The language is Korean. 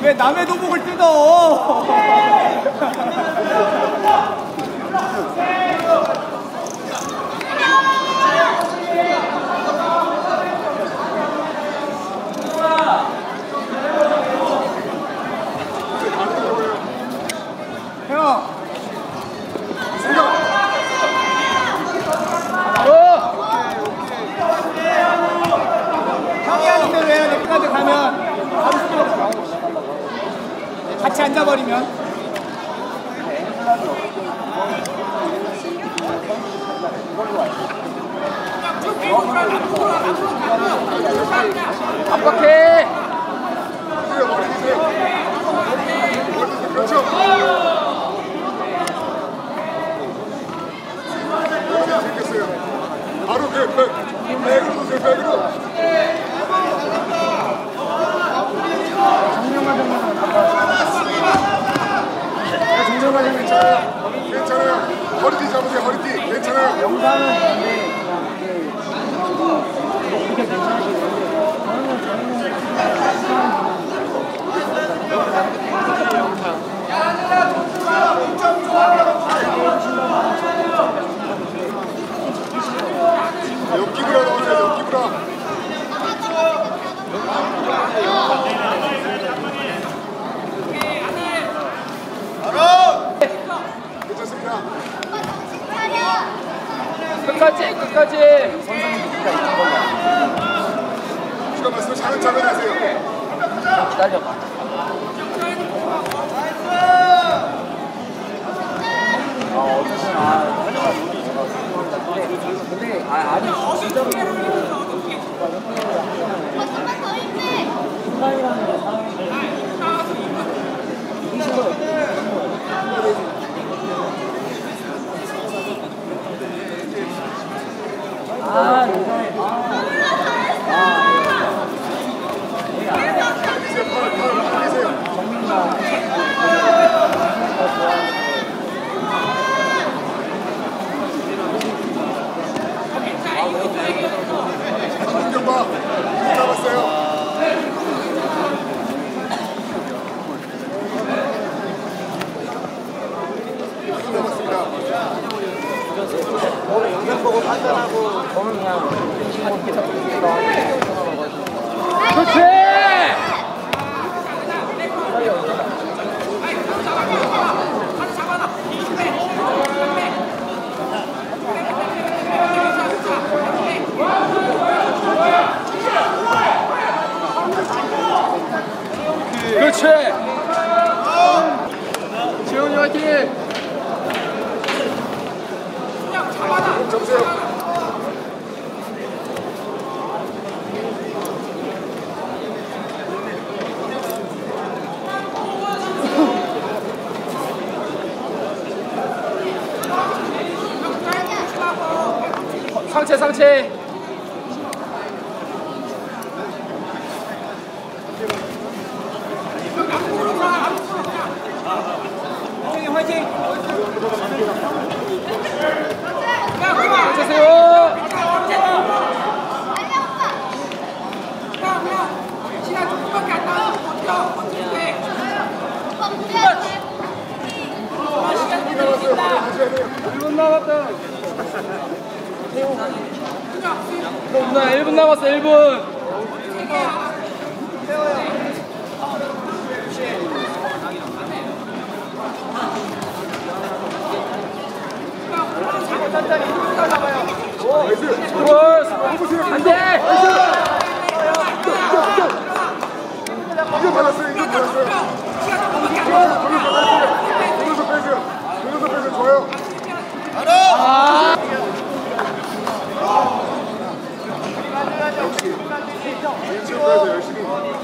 왜 남의 도복을 뜯어? 같이 앉아버리면 압박해. 그렇죠. 바로 백으로 괜찮아요. 허리띠 잡으세요. 허리띠 괜찮아요. 영상은 근데 이렇게 괜찮으시고 옆기구라 넣으세요. 옆기구라. 괜찮습니다. 끝까지. 시간 말씀 차근차근 하세요. 기다려봐. 근데 아니 진짜로 순간이라는 게 오늘 영상 보고 판단하고 저는 그냥 시간 계속 그렇지! 그렇지! 지훈이 화이팅! 잡으세요. 상체. 화이팅! 시간 조금밖에 안 남았어. 버텨. 1분 남았다. 나 1분 남았어. 1분. 안 돼! 이거 받았어요. 돌려서 빼세요. 좋아요. 역시 열심히.